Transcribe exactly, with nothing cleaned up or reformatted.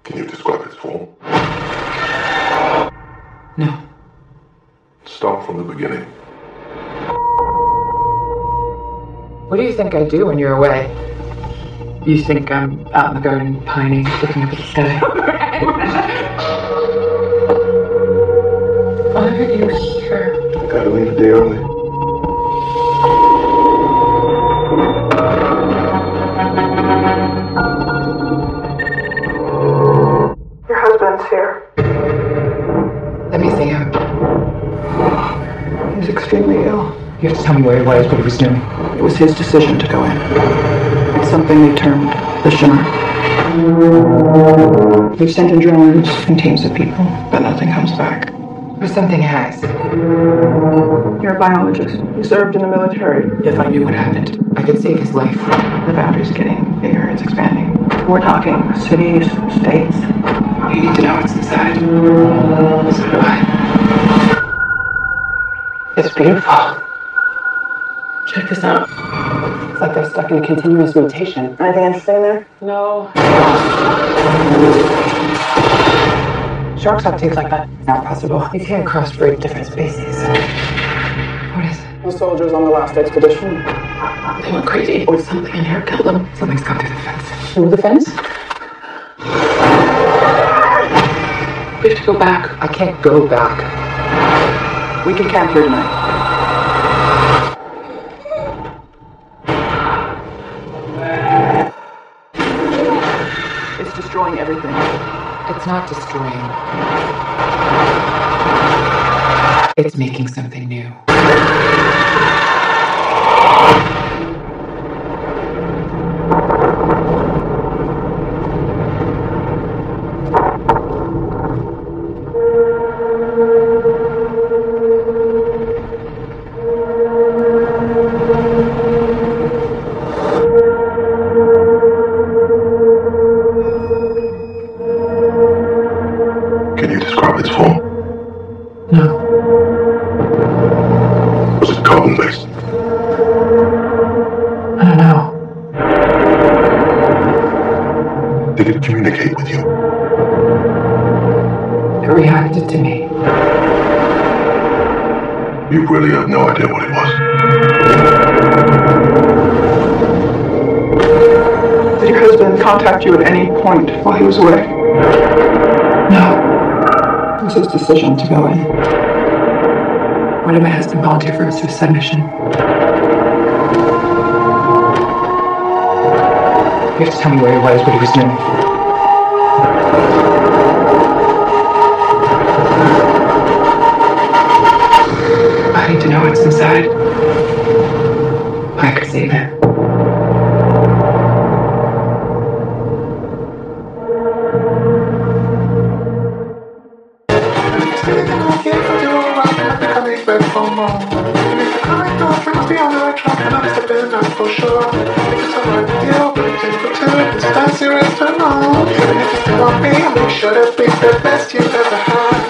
Can you describe its form? No. Start from the beginning. What do you think I do when you're away? You think I'm out in the garden pining, looking up at the sky? Why are you here? I gotta leave a day early. Your husband's here. Let me see him. He's extremely ill. You have to tell me where he was, what he was doing. It was his decision to go in. It's something they termed the shimmer. We've sent in drones and teams of people, but nothing comes back. But something has. You're a biologist. You served in the military. If I knew what happened, I could save his life. The boundary's getting bigger. It's expanding. We're talking cities, states. You need to know what's inside. So do I. It's beautiful. Check this out. It's like they're stuck in a continuous mutation. Anything interesting there? No. Sharks have teeth like that. Not possible. You can't crossbreed different species. What is it? The soldiers on the last expedition. They went crazy. Or something in here killed them. Something's come through the fence. Through the fence? We have to go back. I can't go back. We can camp here tonight. It's destroying everything. It's not destroying. It's making something new. Can you describe its form? No. Was it carbon-based? I don't know. Did it communicate with you? It reacted to me. You really have no idea what it was. Did your husband contact you at any point while he was away? No. It was his decision to go in. Why did my husband volunteer for a suicide mission? You have to tell me where he was, what he was doing. I need to know what's inside. I could save him. Fancy restaurant, even if you still want me, I'll make sure to be the best you've ever had.